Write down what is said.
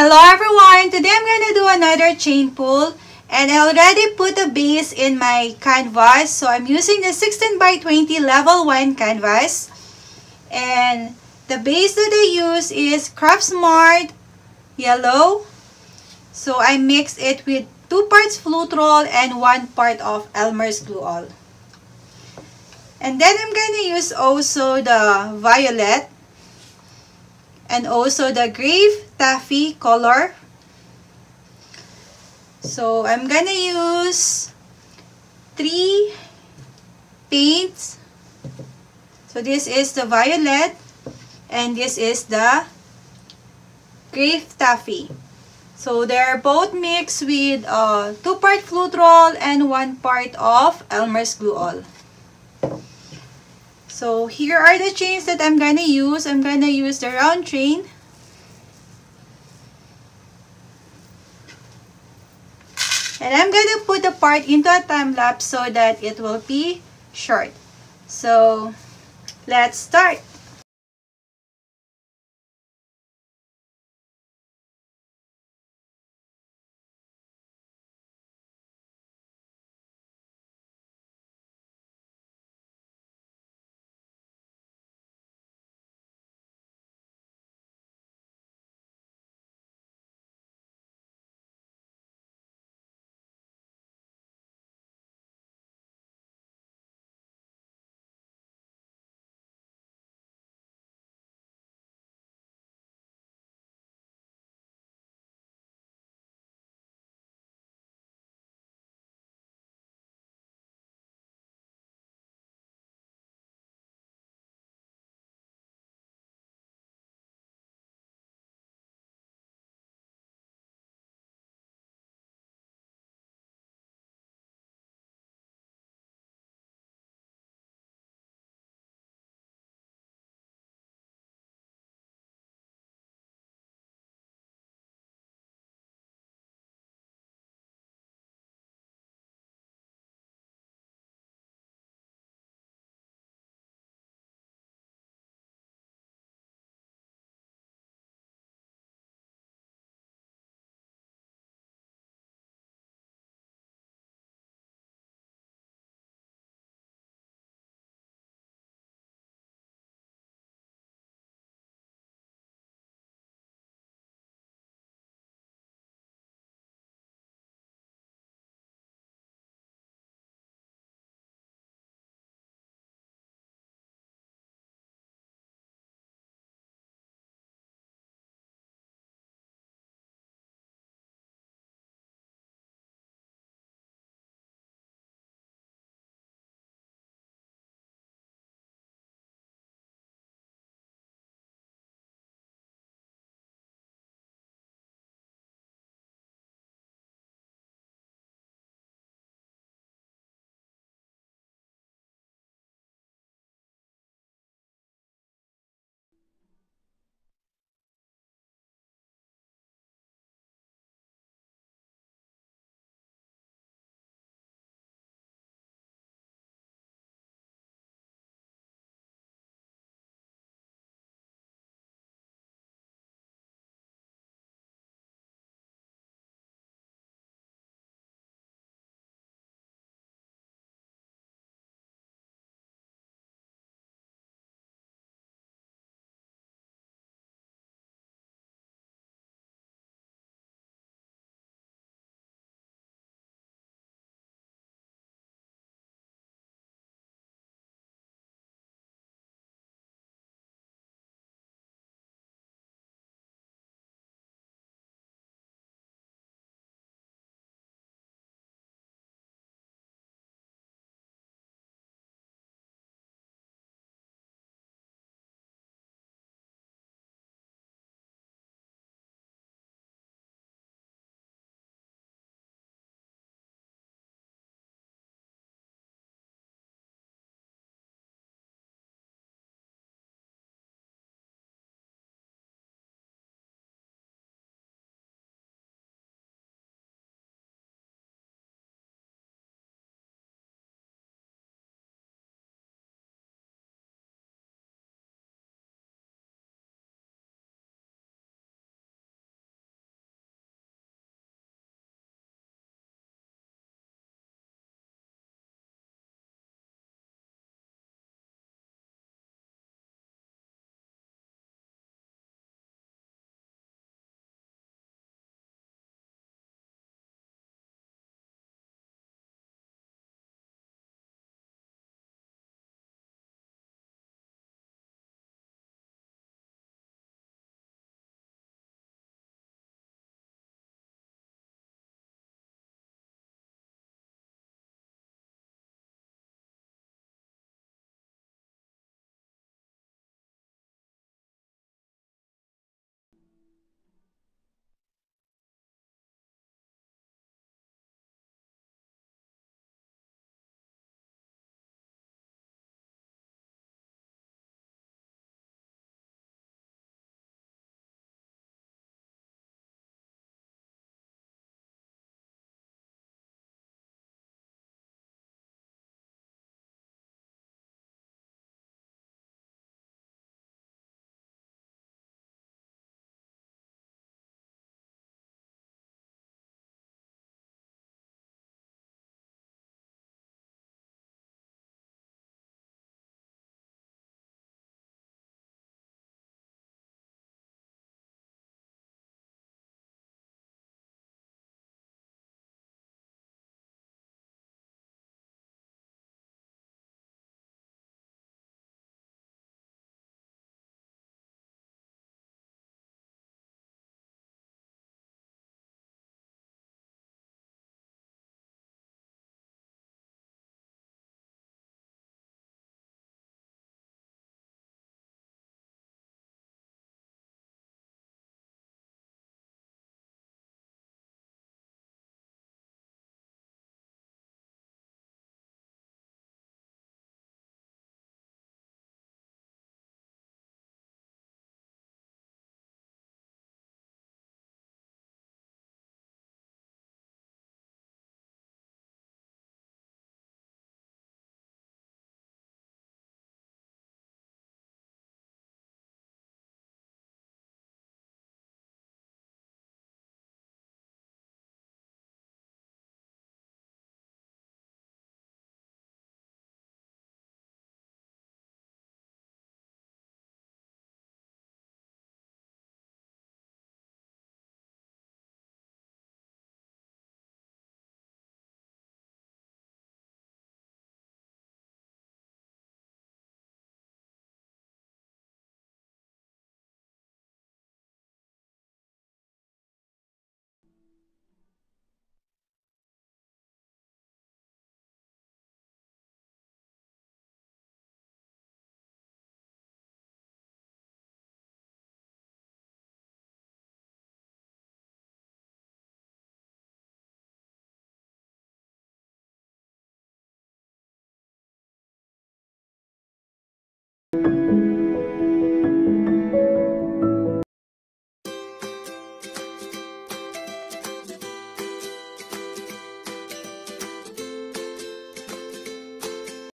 Hello everyone! Today I'm gonna do another chain pull, and I already put a base in my canvas. So I'm using the 16 by 20 level 1 canvas, and the base that I use is Craft Smart yellow. So I mix it with 2 parts Floetrol and 1 part of Elmers Glue All. And then I'm gonna use also the violet and also the Grave Taffy color. So I'm gonna use 3 paints. So this is the violet and this is the Grave Taffy. So they're both mixed with 2 part Floetrol and 1 part of Elmers Glue All. So here are the chains that I'm gonna use. I'm gonna use the round chain. And I'm gonna put the part into a time lapse so that it will be short. So let's start.